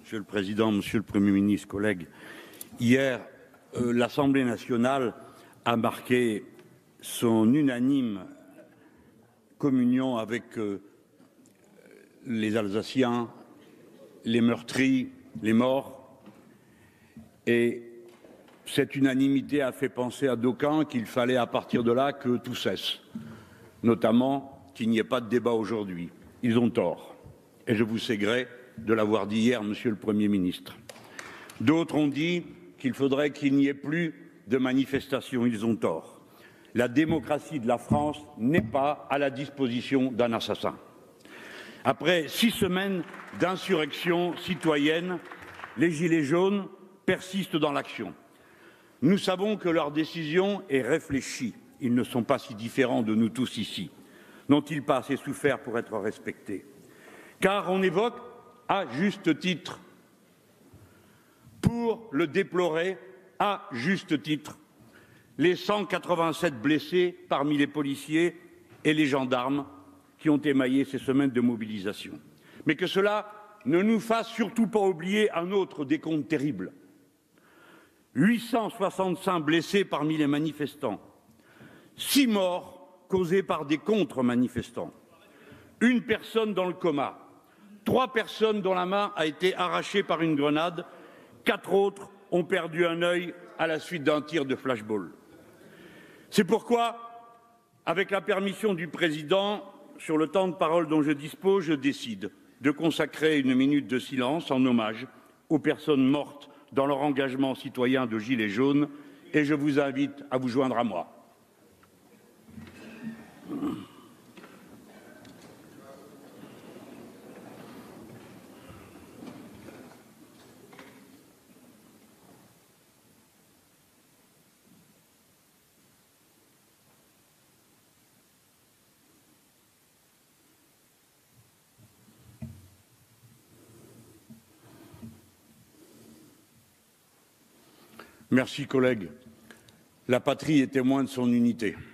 Monsieur le Président, Monsieur le Premier ministre, collègues, hier, l'Assemblée nationale a marqué son unanime communion avec les Alsaciens, les meurtris, les morts. Et cette unanimité a fait penser à d'aucuns qu'il fallait à partir de là que tout cesse, notamment qu'il n'y ait pas de débat aujourd'hui. Ils ont tort. Et je vous sais gré de l'avoir dit hier, Monsieur le Premier ministre. D'autres ont dit qu'il faudrait qu'il n'y ait plus de manifestations. Ils ont tort. La démocratie de la France n'est pas à la disposition d'un assassin. Après 6 semaines d'insurrection citoyenne, les Gilets jaunes persistent dans l'action. Nous savons que leur décision est réfléchie. Ils ne sont pas si différents de nous tous ici. N'ont-ils pas assez souffert pour être respectés? Car on évoque, à juste titre, pour le déplorer, à juste titre, les 187 blessés parmi les policiers et les gendarmes qui ont émaillé ces semaines de mobilisation. Mais que cela ne nous fasse surtout pas oublier un autre décompte terrible. 865 blessés parmi les manifestants, 6 morts causés par des contre-manifestants, 1 personne dans le coma, 3 personnes dont la main a été arrachée par une grenade, 4 autres ont perdu un œil à la suite d'un tir de flashball. C'est pourquoi, avec la permission du Président, sur le temps de parole dont je dispose, je décide de consacrer 1 minute de silence en hommage aux personnes mortes dans leur engagement citoyen de Gilets jaunes, et je vous invite à vous joindre à moi. Merci, collègues. La patrie est témoin de son unité.